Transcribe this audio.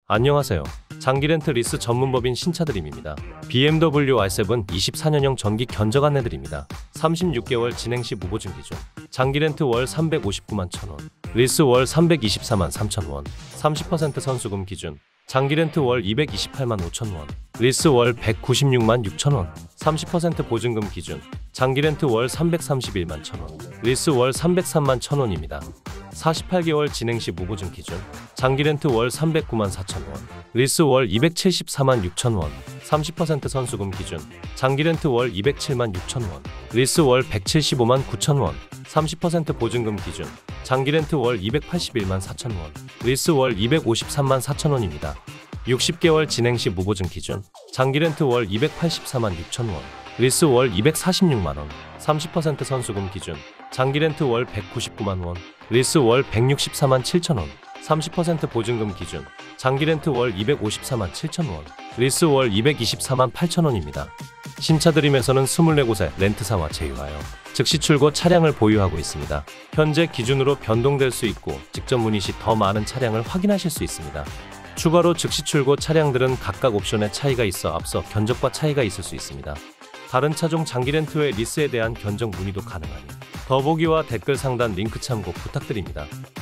안녕하세요. 장기렌트 리스 전문법인 신차드림입니다. BMW i7 24년형 전기 견적 안내드립니다. 36개월 진행시 무보증 기준. 장기렌트 월 359만 1,000원, 리스 월 324만 3,000원, 30% 선수금 기준. 장기렌트 월 228만 5,000원, 리스 월 196만 6,000원, 30% 보증금 기준. 장기렌트 월 331만 1,000원, 리스 월 303만 1,000원입니다. 48개월 진행시 무보증 기준. 장기렌트 월 309만 4,000원, 리스 월 274만 6,000원, 30% 선수금 기준. 장기렌트 월 207만 6,000원, 리스 월 175만 9,000원, 30% 보증금 기준. 장기렌트 월 281만 4,000원, 리스 월 253만 4,000원입니다. 60개월 진행시 무보증 기준. 장기렌트 월 284만 6,000원, 리스 월 246만원, 30% 선수금 기준. 장기렌트 월 199만 원, 리스 월 164만 7천원, 30% 보증금 기준. 장기렌트 월 254만 7천원, 리스 월 224만 8천원입니다. 신차드림에서는 24곳에 렌트사와 제휴하여 즉시 출고 차량을 보유하고 있습니다. 현재 기준으로 변동될 수 있고 직접 문의 시 더 많은 차량을 확인하실 수 있습니다. 추가로 즉시 출고 차량들은 각각 옵션에 차이가 있어 앞서 견적과 차이가 있을 수 있습니다. 다른 차종 장기렌트 외 리스에 대한 견적 문의도 가능하니 더보기와 댓글 상단 링크 참고 부탁드립니다.